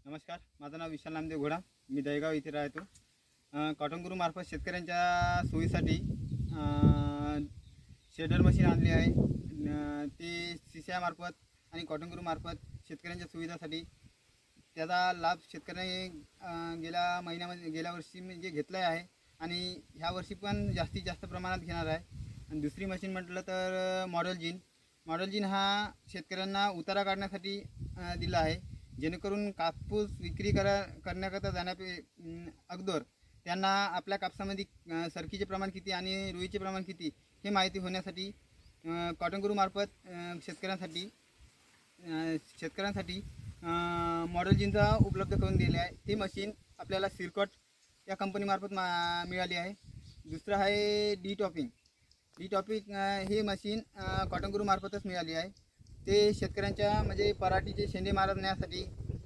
नमस्कार, माझं नाव विशाल नामदेव घोडा. मी दहेगाव इथे राहतो. कॉटन गुरू मार्फत शेतकऱ्यांच्या सोयीसाठी शेडर मशीन आणली आहे. ते CCI मार्फत आणि कॉटन गुरू मार्फत शेतकऱ्यांच्या सुविधासाठी त्याचा लाभ शेतकऱ्यांनी गेल्या वर्षी म्हणजे घेतला आहे आणि ह्या वर्षी पण जास्तीत जास्त प्रमाणात घेणार आहे. आणि दुसरी मशीन म्हटलं तर मॉडेल जीन हा शेतकऱ्यांना उतारा काढण्यासाठी दिला आहे, जेणेकरून कापूस विक्री करण्याकरता अगोदर त्यांना आपल्या कापसामध्ये सरकीचे प्रमाण किती आणि रुईचे प्रमाण किती हे माहिती होण्यासाठी कॉटन गुरू मार्फत शेतकऱ्यांसाठी मॉडेल जीनचा उपलब्ध करून दिले आहे. ती मशीन आपल्याला सिरकॉट या कंपनीमार्फत मिळाली आहे. दुसरं आहे डी टॉपिंग ही मशीन कॉटन गुरू मार्फतच मिळाली आहे. ते शेतकऱ्यांच्या म्हणजे पराठीचे शेंडे मारण्यासाठी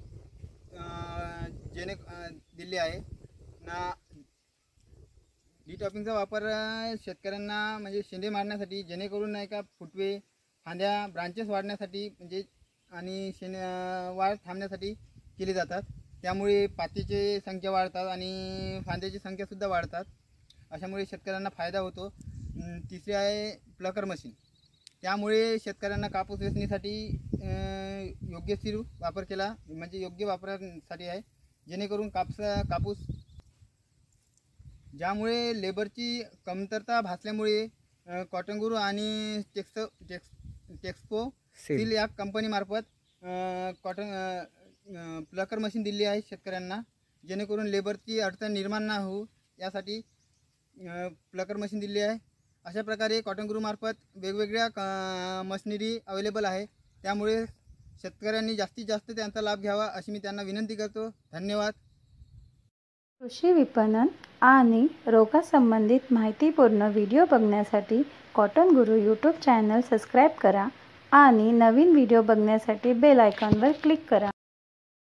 दिले आहे ना. डी टॉपिंगचा वापर शेतकऱ्यांना म्हणजे शेंडे मारण्यासाठी, जेणेकरून नाही का फुटवे फांद्या ब्रांचेस वाढण्यासाठी म्हणजे आणि वाढ थांबण्यासाठी केले जातात. त्यामुळे पातीची संख्या वाढतात आणि फांद्याची संख्यासुद्धा वाढतात. अशामुळे शेतकऱ्यांना फायदा होतो. तिसरी आहे प्लकर मशीन. त्यामुळे शेतकऱ्यांना कापूस वेचणीसाठी योग्यशीर वापर केला म्हणजे योग्य वापरासाठी आहे, जेणेकरून कापूस ज्यामुळे लेबरची कमतरता भासल्यामुळे कॉटन गुरू आणि टेक्सपो स्टील या कंपनीमार्फत प्लकर मशीन दिली आहे शेतकऱ्यांना, जेणेकरून लेबरची अडचण निर्माण न होऊ यासाठी प्लकर मशीन दिली आहे. अशा प्रकारे कॉटन गुरू मार्फत वेगवेगळ्या मशिनरी अवेलेबल आहे. त्यामुळे शेतकऱ्यांनी जास्तीत जास्त त्यांचा लाभ घ्यावा अशी मी त्यांना विनंती करतो. धन्यवाद. कृषी विपणन आणि रोगासंबंधित माहितीपूर्ण व्हिडिओ बघण्यासाठी cotton guru YouTube channel subscribe करा आणि नवीन व्हिडिओ बघण्यासाठी बेल आयकॉनवर क्लिक करा.